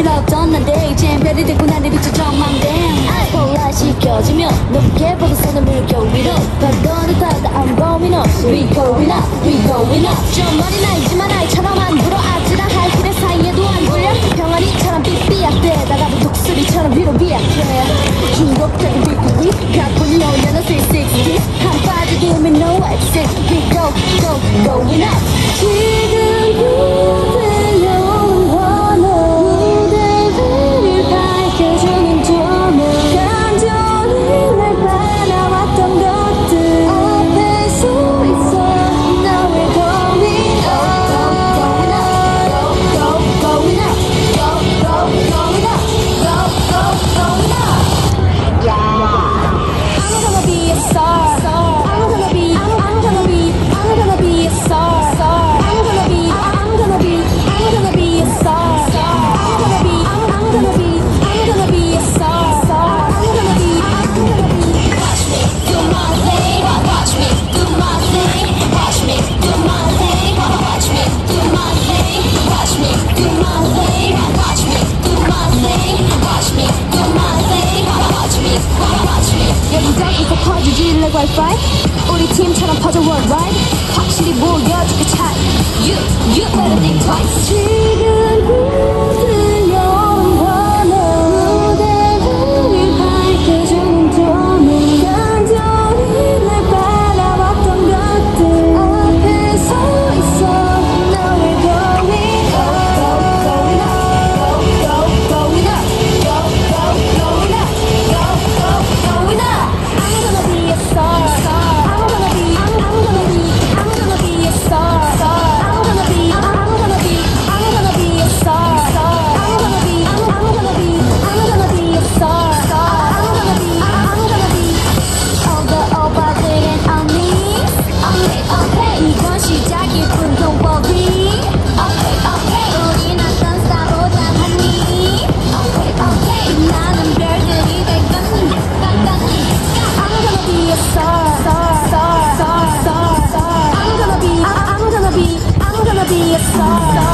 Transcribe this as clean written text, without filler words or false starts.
별이라던 난데 이젠 별이 되고 나를 비춰 전망대 폴라 시켜주며 높게 뻗은 손을 물결 위로 바다를 타다 I'm going up We going up, we going up 좀 어린 나이지만 아이처럼 안 불어 아찔한 길의 사이에도 안 들려 병아리처럼 삐삐약대다가도 독수리처럼 위로 비약해 중독적인 비키니 가뿐히 올려놓은 360 한 빠지기면 no exit We go, go, going up 지금 들려온 환호 무대를 밝혀주는 조명 간절히 날 바라왔던 것들 앞에 서 있어 Now we're going up Going up Go, go, going up Go, go, going up Go, go, going up Yeah I'm gonna be a star I'm gonna be I'm gonna be I'm gonna be a star I'm gonna be I'm gonna be I'm gonna be a star I'm gonna be I'm gonna be I'm gonna be a star I'm gonna be Watch me do my thing Watch me do my thing Watch me do my thing Watch me do my thing Watch me do my thing Watch me do my thing Watch me do my thing Watch me 여기저기서 퍼지지 like Wi-Fi 우리 팀처럼 퍼져 worldwide 확실히 보여줄 그 차이 You better think twice 지금 들려온 환호 무대를 밝혀주는 조명 간절히 날 바라왔던 것들 앞에 서 있어 Now we're going up Going up Go, going up Go, going up Go, going up I'm gonna be a star I'm gonna be I'm gonna be a star I'm gonna be I'm gonna be I'm gonna be a star I'm gonna be I'm gonna be I'm gonna be a star I'm gonna be all the 오빠들은 on me okay 이건 시작일 뿐 don't worry okay 우린 어떤 스타보다 하니 okay 나는 별들이 될 거니 I'm gonna be a star I'm gonna be I'm gonna be a star